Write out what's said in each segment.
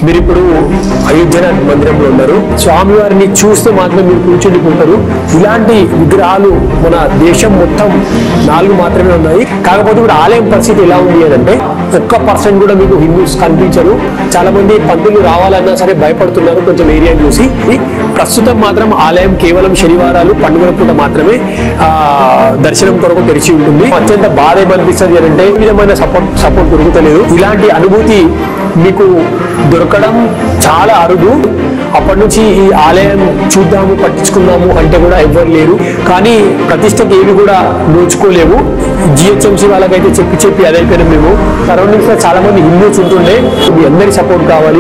మీరు ఇప్పుడు అయోధ్యనాథ్ మందిరంలో ఉన్నారు. స్వామివారిని చూస్తే మాత్రం మీరు కూర్చుండిపోతారు. ఇలాంటి విగ్రహాలు మన దేశం మొత్తం 4 మాత్రమే ఉన్నాయి. కాకపోతే ఇప్పుడు ఆలయం పరిస్థితి ఎలా ఉంది అంటే 1% కూడా మీకు హిందూస్ కనిపించరు. చాలా మంది పంతులు రావాలన్నా సరే భయపడుతున్నారు కొంచెం ఏరియాని చూసి. ప్రస్తుతం మాత్రం ఆలయం కేవలం శనివారాలు పండుగల పూట మాత్రమే దర్శనం కొరకు తెరిచి ఉంటుంది. అత్యంత బాధ ఏమనిపిస్తుంది అంటే ఈ విధమైన సపోర్ట్ దొరుకుతలేదు. ఇలాంటి అనుభూతి మీకు దొరకడం చాలా అరుదు. అప్పటి నుంచి ఈ ఆలయం చూద్దాము పట్టించుకుందాము అంటే కూడా ఎవ్వరు లేరు. కానీ ప్రతిష్టకి ఏవి కూడా నోచుకోలేము. జిహెచ్ఎంసీ వాళ్ళకైతే చెప్పి అదైపోయినాం మేము. సరౌండింగ్స్ లో చాలా మంది హిందూస్ ఉంటుండే. మీ అందరి సపోర్ట్ కావాలి.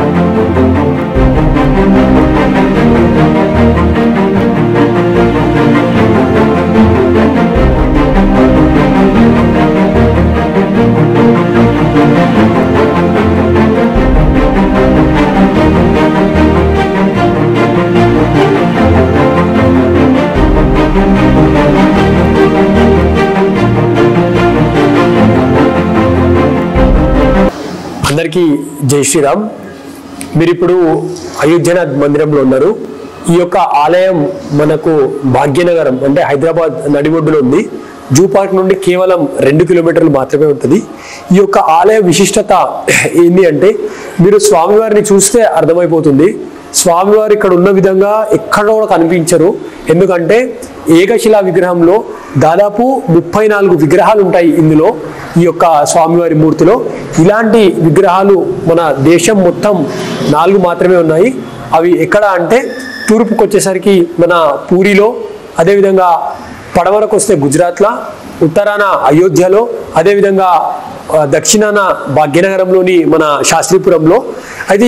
అందరికీ జై శ్రీరామ్. మీరు ఇప్పుడు అయోధ్యనాథ్ మందిరంలో ఉన్నారు. ఈ యొక్క ఆలయం మనకు భాగ్యనగరం అంటే హైదరాబాద్ నడిబొడ్డులో ఉంది. జూ పార్క్ నుండి కేవలం 2 కిలోమీటర్లు మాత్రమే ఉంటుంది. ఈ యొక్క ఆలయ విశిష్టత ఏంటి అంటే మీరు స్వామివారిని చూస్తే అర్థమైపోతుంది. స్వామివారు ఇక్కడ ఉన్న విధంగా ఎక్కడ కూడా కనిపించరు. ఎందుకంటే ఏకశిలా విగ్రహంలో దాదాపు 34 విగ్రహాలు ఉంటాయి ఇందులో. ఈ యొక్క స్వామివారి మూర్తిలో ఇలాంటి విగ్రహాలు మన దేశం మొత్తం 4 మాత్రమే ఉన్నాయి. అవి ఎక్కడ అంటే తూర్పుకు వచ్చేసరికి మన పూరిలో, అదేవిధంగా పడమరకు వస్తే గుజరాత్లో, ఉత్తరాన అయోధ్యలో, అదేవిధంగా దక్షిణాన భాగ్యనగరంలోని మన శాస్త్రీపురంలో. అయితే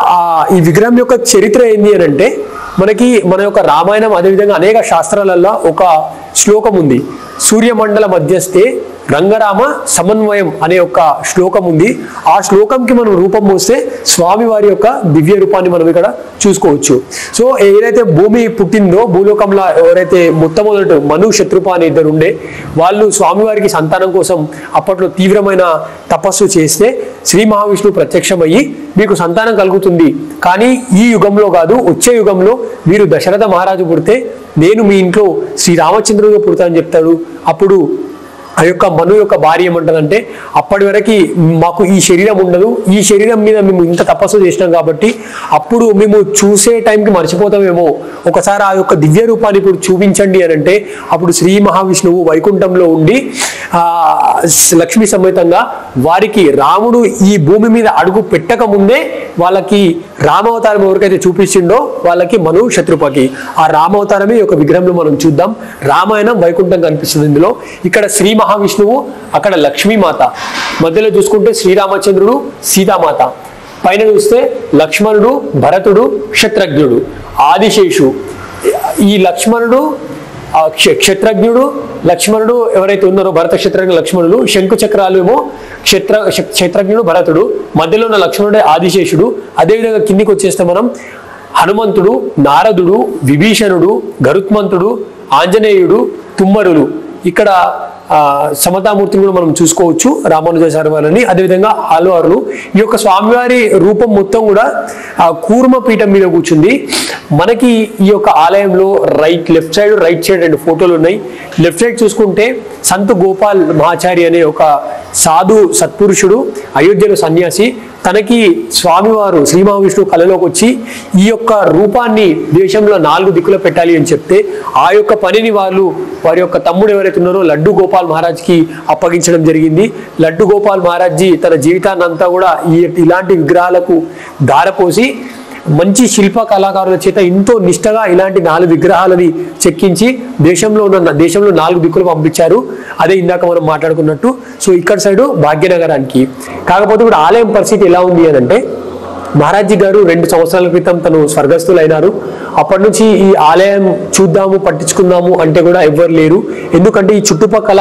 ఈ విగ్రహం యొక్క చరిత్ర ఏంటి అని అంటే మనకి మన యొక్క రామాయణం అదేవిధంగా అనేక శాస్త్రాలలో ఒక శ్లోకం ఉంది. సూర్యమండల మధ్యస్థే రంగరామ సమన్వయం అనే ఒక శ్లోకం ఉంది. ఆ శ్లోకంకి మనం రూపం పోస్తే స్వామివారి యొక్క దివ్య రూపాన్ని మనం ఇక్కడ చూసుకోవచ్చు. సో ఏదైతే భూమి పుట్టిందో భూలోకంలో ఎవరైతే మొట్టమొదటి మను శత్రుప అనే 2 ఉండే వాళ్ళు స్వామివారికి సంతానం కోసం అప్పట్లో తీవ్రమైన తపస్సు చేస్తే శ్రీ మహావిష్ణువు ప్రత్యక్షమయ్యి మీకు సంతానం కలుగుతుంది, కానీ ఈ యుగంలో కాదు వచ్చే యుగంలో మీరు దశరథ మహారాజు పుడితే నేను మీ ఇంట్లో శ్రీరామచంద్రుడిగా పుడతా అని చెప్తాడు. అప్పుడు ఆ యొక్క మను యొక్క భార్య ఏమంటదంటే అప్పటి వరకు మాకు ఈ శరీరం ఉండదు, ఈ శరీరం మీద మేము ఇంత తపస్సు చేసినాం కాబట్టి అప్పుడు మేము చూసే టైంకి మర్చిపోతామేమో, ఒకసారి ఆ యొక్క దివ్య రూపాన్ని ఇప్పుడు చూపించండి అని అంటే అప్పుడు శ్రీ మహావిష్ణువు వైకుంఠంలో ఉండి లక్ష్మీ సమేతంగా వారికి రాముడు ఈ భూమి మీద అడుగు పెట్టక ముందే వాళ్ళకి రామావతారం ఎవరికైతే చూపించిండో వాళ్ళకి మను శత్రుపకి ఆ రామావతారమే ఈ యొక్క విగ్రహంలో మనం చూద్దాం. రామాయణం వైకుంఠం కనిపిస్తుంది ఇందులో. ఇక్కడ శ్రీ మహావిష్ణువు, అక్కడ లక్ష్మీమాత, మధ్యలో చూసుకుంటే శ్రీరామచంద్రుడు సీతామాత, పైన చూస్తే లక్ష్మణుడు భరతుడు క్షత్రజ్ఞుడు ఆదిశేషు. ఈ లక్ష్మణుడు క్షత్రజ్ఞుడు లక్ష్మణుడు ఎవరైతే ఉన్నారో భరత క్షత్రజ్ఞ లక్ష్మణుడు, శంకు చక్రాలు ఏమో క్షత్రజ్ఞుడు భరతుడు, మధ్యలో ఉన్న లక్ష్మణుడే ఆదిశేషుడు. అదేవిధంగా కిందికి వచ్చేస్తే మనం హనుమంతుడు, నారదుడు, విభీషణుడు, గరుత్మంతుడు, ఆంజనేయుడు, తుమ్మరులు, ఇక్కడ సమతామూర్తిని కూడా మనం చూసుకోవచ్చు రామానుజాచార్య వారిని, అదేవిధంగా ఆళ్వారులు. ఈ యొక్క స్వామివారి రూపం మొత్తం కూడా కూర్మ పీఠం మీద కూర్చుంది. మనకి ఈ యొక్క ఆలయంలో లెఫ్ట్ సైడ్ రైట్ సైడ్ 2 ఫోటోలు ఉన్నాయి. లెఫ్ట్ సైడ్ చూసుకుంటే సంత్ గోపాల్ మహాచారి అనే ఒక సాధు సత్పురుషుడు, అయోధ్యలో సన్యాసి, తనకి స్వామివారు శ్రీ మహావిష్ణువు కళలోకి వచ్చి ఈ యొక్క రూపాన్ని దేశంలో 4 దిక్కులో పెట్టాలి అని చెప్తే ఆ యొక్క పనిని వారి యొక్క తమ్ముడు ఎవరైతే ఉన్నారో లడ్డు గోపాల్ మహారాజ్కి అప్పగించడం జరిగింది. లడ్డు గోపాల్ మహారాజ్జీ తన జీవితాన్ని అంతా కూడా ఇలాంటి విగ్రహాలకు దారపోసి మంచి శిల్ప కళాకారుల చేత ఎంతో నిష్టగా ఇలాంటి 4 విగ్రహాలని చెక్కించి దేశంలో 4 దిక్కులు పంపించారు. అదే ఇందాక మనం మాట్లాడుకున్నట్టు. సో ఇక్కడ సైడు భాగ్యనగరానికి. కాకపోతే ఇప్పుడు ఆలయం పరిస్థితి ఎలా ఉంది అని అంటే మహారాజ్జీ గారు 2 సంవత్సరాల క్రితం తను స్వర్గస్థులైనారు. అప్పటి నుంచి ఈ ఆలయం చూద్దాము పట్టించుకుందాము అంటే కూడా ఎవ్వరు లేరు. ఎందుకంటే ఈ చుట్టుపక్కల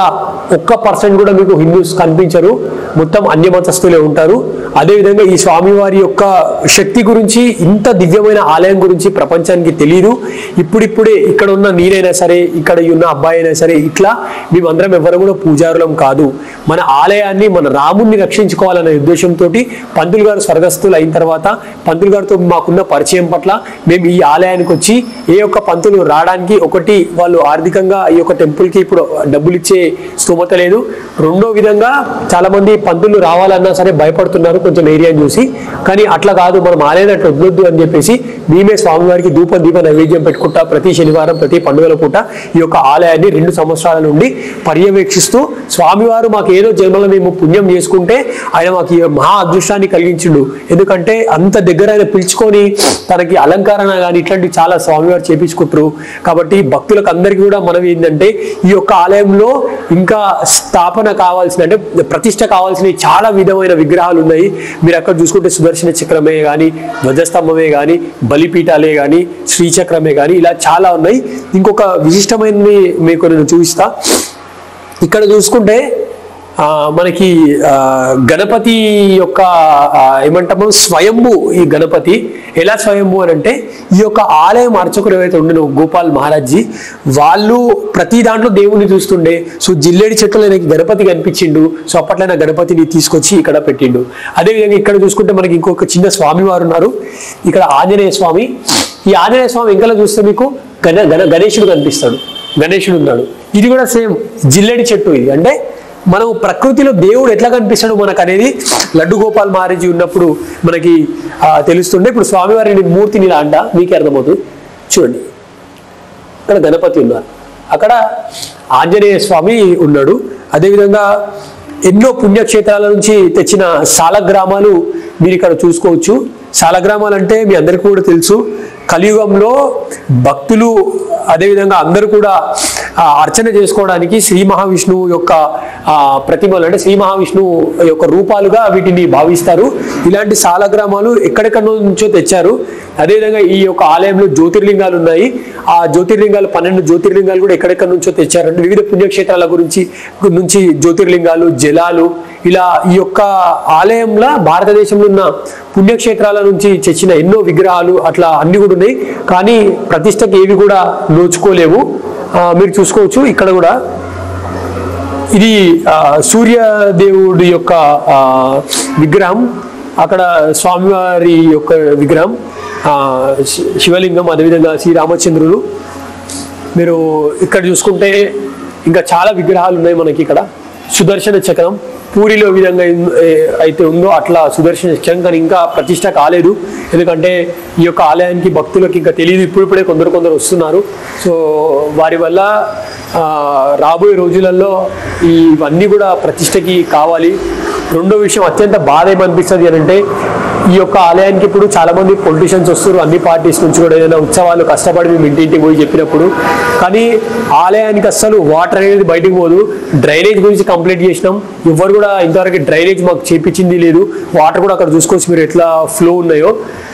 1% కూడా మీకు హిందూస్ కనిపించరు, మొత్తం అన్య మతస్థులే ఉంటారు. అదేవిధంగా ఈ స్వామివారి యొక్క శక్తి గురించి, ఇంత దివ్యమైన ఆలయం గురించి ప్రపంచానికి తెలియదు. ఇప్పుడిప్పుడే ఇక్కడ ఉన్న నేనైనా సరే, ఇక్కడ ఉన్న అబ్బాయి అయినా సరే, ఇట్లా మేమందరం ఎవరు కూడా పూజారులం కాదు. మన ఆలయాన్ని, మన రాముణ్ణి రక్షించుకోవాలనే ఉద్దేశంతో పంతులు గారు స్వర్గస్థులు అయిన తర్వాత తర్వాత పంతులు గారితో మాకున్న పరిచయం పట్ల మేము ఈ ఆలయానికి వచ్చి ఏ ఒక్క పంతులు రావడానికి ఒకటి వాళ్ళు ఆర్థికంగా ఈ యొక్క టెంపుల్కి ఇప్పుడు డబ్బులు ఇచ్చే స్తోమత లేదు. రెండో విధంగా చాలా మంది పంతులు రావాలన్నా సరే భయపడుతున్నారు కొంచెం ఏరియాని చూసి. కానీ అట్లా కాదు, మనం ఆలయాన్ని అట్లా వద్దొద్దు అని చెప్పేసి మేమే స్వామివారికి దీప నైవేద్యం పెట్టుకుంటా ప్రతి శనివారం ప్రతి పండుగల పూట ఈ యొక్క ఆలయాన్ని 2 సంవత్సరాల నుండి పర్యవేక్షిస్తూ స్వామివారు మాకు ఏదో జన్మలో మేము పుణ్యం చేసుకుంటే ఆయన మాకు ఈ మహా అదృష్టాన్ని కలిగించిండు. ఎందుకంటే అంత దగ్గర ఆయన పిలుచుకొని తనకి అలంకరణ కానీ ఇట్లాంటివి చాలా స్వామివారు చేపించుకుంటారు. కాబట్టి భక్తులకు అందరికీ కూడా మనం ఏంటంటే ఈ యొక్క ఆలయంలో ఇంకా స్థాపన కావాల్సిన అంటే ప్రతిష్ట కావాల్సిన చాలా విధమైన విగ్రహాలు ఉన్నాయి. మీరు అక్కడ చూసుకుంటే సుదర్శన చక్రమే కానీ, ధ్వజస్తంభమే కానీ, బలిపీఠాలే కానీ, శ్రీచక్రమే కానీ ఇలా చాలా ఉన్నాయి. ఇంకొక విశిష్టమైనది మీకు నేను చూపిస్తా. ఇక్కడ చూసుకుంటే మనకి గణపతి యొక్క ఏమంటాము స్వయంభూ. ఈ గణపతి ఎలా స్వయంభూ అని అంటే ఈ యొక్క ఆలయం అర్చకుడు ఏవైతే ఉండేనో గోపాల్ మహారాజ్జీ వాళ్ళు ప్రతి దాంట్లో దేవుణ్ణి చూస్తుండే. సో జిల్లేడి చెట్టులో నాకు గణపతి కనిపించిండు. సో అప్పట్లో గణపతిని తీసుకొచ్చి ఇక్కడ పెట్టిండు. అదేవిధంగా ఇక్కడ చూసుకుంటే మనకి ఇంకొక చిన్న స్వామి వారు ఉన్నారు. ఇక్కడ ఆంజనేయ స్వామి. ఈ ఆంజనేయ స్వామి వెంకల చూస్తే మీకు గణేశుడు కనిపిస్తాడు. గణేశుడు ఉన్నాడు. ఇది కూడా సేమ్ జిల్లేడి చెట్టు. ఇది అంటే మనం ప్రకృతిలో దేవుడు ఎట్లా కనిపిస్తాడు మనకు అనేది లడ్డు గోపాల్ మహారాజీ ఉన్నప్పుడు మనకి తెలుస్తుండే. ఇప్పుడు స్వామివారిని మూర్తిని ఇలా అంట మీకే అర్థమవుతుంది. చూడండి, ఇక్కడ గణపతి ఉన్నారు, అక్కడ ఆంజనేయ స్వామి ఉన్నాడు. అదేవిధంగా ఎన్నో పుణ్యక్షేత్రాల నుంచి తెచ్చిన సాలగ్రామాలు మీరు ఇక్కడ చూసుకోవచ్చు. సాలగ్రామాలు అంటే మీ అందరికీ కూడా తెలుసు, కలియుగంలో భక్తులు అదేవిధంగా అందరూ కూడా అర్చన చేసుకోవడానికి శ్రీ మహావిష్ణువు యొక్క ప్రతిమలు అంటే శ్రీ మహావిష్ణువు యొక్క రూపాలుగా వీటిని భావిస్తారు. ఇలాంటి సాలగ్రామాలు ఎక్కడెక్కడ నుంచో తెచ్చారు. అదేవిధంగా ఈ యొక్క ఆలయంలో జ్యోతిర్లింగాలు ఉన్నాయి. ఆ జ్యోతిర్లింగాలు 12 జ్యోతిర్లింగాలు కూడా ఎక్కడెక్కడ నుంచో తెచ్చారంటే వివిధ పుణ్యక్షేత్రాల నుంచి జ్యోతిర్లింగాలు, జలాలు ఇలా ఈ యొక్క ఆలయంలో భారతదేశంలో ఉన్న పుణ్యక్షేత్రాల నుంచి తెచ్చిన ఎన్నో విగ్రహాలు అట్లా అన్ని కూడా ఉన్నాయి. కానీ ప్రతిష్టకి ఏవి కూడా నోచుకోలేవు. మీరు చూసుకోవచ్చు ఇక్కడ కూడా ఇది సూర్యదేవుడి యొక్క విగ్రహం, అక్కడ స్వామివారి యొక్క విగ్రహం, శివలింగం, అదేవిధంగా శ్రీరామచంద్రులు. మీరు ఇక్కడ చూసుకుంటే ఇంకా చాలా విగ్రహాలు ఉన్నాయి మనకి. ఇక్కడ సుదర్శన చక్రం పూరిలో విధంగా అయితే ఉందో అట్లా సుదర్శన చక్రం కానీ ఇంకా ప్రతిష్ట కాలేదు. ఎందుకంటే ఈ యొక్క ఆలయానికి భక్తులకు ఇంకా తెలియదు. ఇప్పుడిప్పుడే కొందరు వస్తున్నారు. సో వారి వల్ల రాబోయే రోజులలో ఇవన్నీ కూడా ప్రతిష్టకి కావాలి. రెండో విషయం అత్యంత బాధ ఏమనిపిస్తుంది అని అంటే ఈ యొక్క ఆలయానికి ఇప్పుడు చాలా మంది పొలిటీషియన్స్ వస్తారు అన్ని పార్టీస్ నుంచి కూడా. ఏదైనా ఉత్సవాలు కష్టపడి మేము ఇంటింటికి పోయి చెప్పినప్పుడు కానీ ఆలయానికి అస్సలు వాటర్ అనేది బయటకు పోదు. డ్రైనేజ్ గురించి కంప్లైంట్ చేసినాం, ఎవరు కూడా ఇంతవరకు డ్రైనేజ్ మాకు చేపించింది లేదు. వాటర్ కూడా అక్కడ చూసుకోవచ్చు మీరు ఎట్లా ఫ్లో ఉన్నాయో.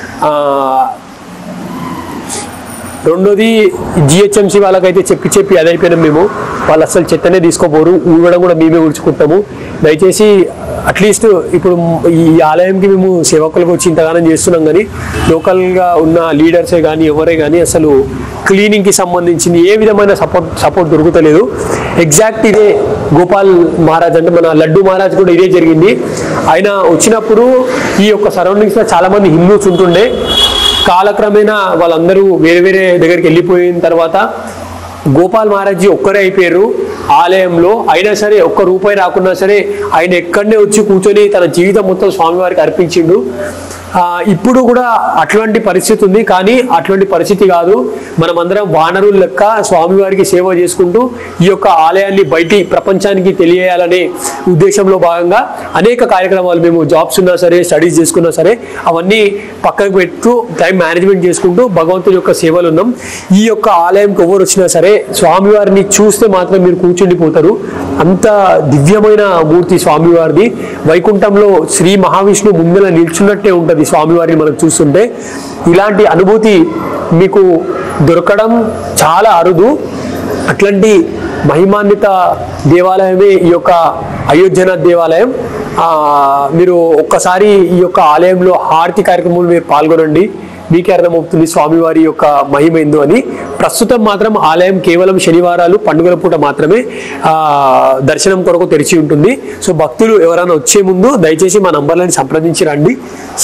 రెండోది జిహెచ్ఎంసీ వాళ్ళకైతే చెప్పి అదైపోయినాం మేము. వాళ్ళు అసలు చెత్తనే తీసుకోపోరు, ఊడడం కూడా మేమే ఊడ్చుకుంటాము. దయచేసి అట్లీస్ట్ ఇప్పుడు ఈ ఆలయంకి మేము సేవకులకు వచ్చి ఇంతగానం చేస్తున్నాం కానీ లోకల్గా ఉన్న లీడర్సే కానీ ఎవరే కానీ అసలు క్లీనింగ్కి సంబంధించింది ఏ విధమైన సపోర్ట్ దొరుకుతలేదు. ఎగ్జాక్ట్ ఇదే గోపాల్ మహారాజ్ అంటే మన లడ్డు మహారాజ్ కూడా ఇదే జరిగింది. ఆయన వచ్చినప్పుడు ఈ యొక్క సరౌండింగ్స్లో చాలామంది హిందూస్ ఉంటుండే. కాలక్రమేణా వాళ్ళందరూ వేరే దగ్గరికి వెళ్ళిపోయిన తర్వాత గోపాల్ మహారాజ్జీ ఒక్కరే అయిపోయారు ఆలయంలో. అయినా సరే ఒక్క రూపాయి రాకున్నా సరే ఆయన ఎక్కడనే వచ్చి కూర్చొని తన జీవితం మొత్తం స్వామివారికి అర్పించిండు. ఇప్పుడు కూడా అటువంటి పరిస్థితి ఉంది. కానీ అటువంటి పరిస్థితి కాదు, మనమందరం వానరుల లెక్క స్వామివారికి సేవ చేసుకుంటూ ఈ యొక్క ఆలయాన్ని బయటి ప్రపంచానికి తెలియజేయాలనే ఉద్దేశంలో భాగంగా అనేక కార్యక్రమాలు మేము జాబ్స్ ఉన్నా సరే స్టడీస్ చేసుకున్నా సరే అవన్నీ పక్కకు పెట్టు టైం మేనేజ్మెంట్ చేసుకుంటూ భగవంతుని యొక్క సేవలు ఉన్నాం. ఈ యొక్క ఆలయంకి ఎవరు వచ్చినా సరే స్వామివారిని చూస్తే మాత్రం మీరు కూర్చుండిపోతారు. అంత దివ్యమైన మూర్తి స్వామివారిది. వైకుంఠంలో శ్రీ మహావిష్ణువు ముందర నిల్చున్నట్టే ఉంటుంది స్వామివారిని మనం చూస్తుంటే. ఇలాంటి అనుభూతి మీకు దొరకడం చాలా అరుదు. అట్లాంటి మహిమాన్విత దేవాలయమే ఈ యొక్క అయోధ్యనాథ్ దేవాలయం. మీరు ఒక్కసారి ఈ యొక్క ఆలయంలో హారతి కార్యక్రమంలో మీరు పాల్గొనండి. మీకే అర్థమవుతుంది స్వామివారి యొక్క మహిమ ఏందో అని. ప్రస్తుతం మాత్రం ఆలయం కేవలం శనివారాలు పండుగల పూట మాత్రమే దర్శనం కొరకు తెరిచి ఉంటుంది. సో భక్తులు ఎవరైనా వచ్చే ముందు దయచేసి మా నంబర్లను సంప్రదించి రండి.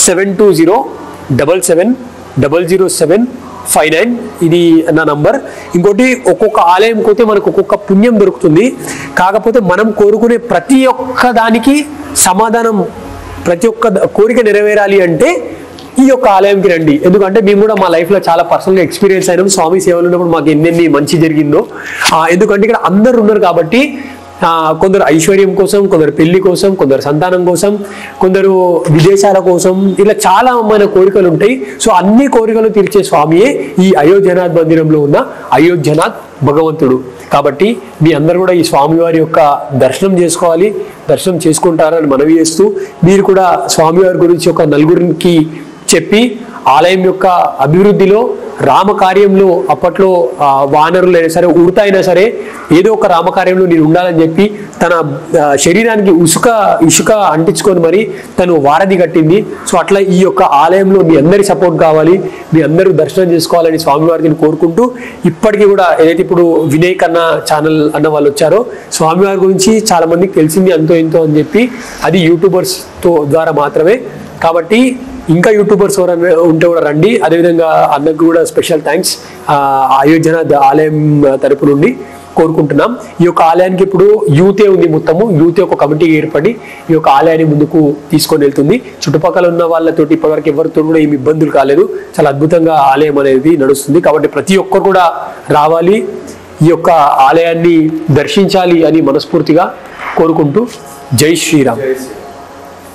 72077000759 ఇది నా నంబర్. ఇంకోటి, ఒక్కొక్క ఆలయం పోతే మనకు ఒక్కొక్క పుణ్యం దొరుకుతుంది. కాకపోతే మనం కోరుకునే ప్రతి ఒక్క దానికి సమాధానం, ప్రతి ఒక్క కోరిక నెరవేరాలి అంటే ఈ యొక్క ఆలయంకి రండి. ఎందుకంటే మేము కూడా మా లైఫ్లో చాలా పర్సనల్గా ఎక్స్పీరియన్స్ అయినాం. స్వామి సేవలు ఉన్నప్పుడు మాకు ఎన్నెన్ని మంచి జరిగిందో. ఎందుకంటే ఇక్కడ అందరు ఉన్నారు కాబట్టి కొందరు ఐశ్వర్యం కోసం, కొందరు పెళ్లి కోసం, కొందరు సంతానం కోసం, కొందరు విదేశాల కోసం, ఇలా చాలా మన కోరికలు ఉంటాయి. సో అన్ని కోరికలు తీర్చే స్వామియే ఈ అయోధ్యనాథ్ మందిరంలో ఉన్న అయోధ్యనాథ్ భగవంతుడు. కాబట్టి మీ అందరూ కూడా ఈ స్వామివారి యొక్క దర్శనం చేసుకోవాలి, దర్శనం చేసుకుంటారని మనవి చేస్తూ, మీరు కూడా స్వామివారి గురించి ఒక నలుగురికి చెప్పి ఆలయం యొక్క అభివృద్ధిలో, రామకార్యంలో, అప్పట్లో వానరులు అయినా సరే, ఉడత అయినా సరే, ఏదో ఒక రామకార్యంలో నేను ఉండాలని చెప్పి తన శరీరానికి ఇసుక అంటించుకొని మరి తను వారధి కట్టింది. సో అట్లా ఈ యొక్క ఆలయంలో మీ అందరి సపోర్ట్ కావాలి, మీ అందరూ దర్శనం చేసుకోవాలని స్వామివారిని కోరుకుంటూ, ఇప్పటికీ కూడా ఏదైతే ఇప్పుడు వినయ్ కన్నా ఛానల్ అన్న వాళ్ళు వచ్చారో, స్వామివారి గురించి చాలా మందికి తెలిసింది అంతో ఎంతో అని చెప్పి, అది యూట్యూబర్స్ ద్వారా మాత్రమే. కాబట్టి ఇంకా యూట్యూబర్స్ ఎవరైనా ఉంటే కూడా రండి. అదేవిధంగా అన్నకు కూడా స్పెషల్ థ్యాంక్స్ అయోధ్యనాథ్ ఆలయం తరపు నుండి కోరుకుంటున్నాం. ఈ యొక్క ఆలయానికి ఇప్పుడు యూతే ఉంది, మొత్తము యూతే ఒక కమిటీ ఏర్పడి ఈ యొక్క ఆలయాన్ని ముందుకు తీసుకొని వెళ్తుంది. చుట్టుపక్కల ఉన్న వాళ్ళతోటి ఇప్పటివరకు ఎవరితో కూడా ఏమి ఇబ్బందులు కాలేదు. చాలా అద్భుతంగా ఆలయం అనేది నడుస్తుంది. కాబట్టి ప్రతి ఒక్కరు కూడా రావాలి, ఈ యొక్క ఆలయాన్ని దర్శించాలి అని మనస్ఫూర్తిగా కోరుకుంటూ జై శ్రీరామ్.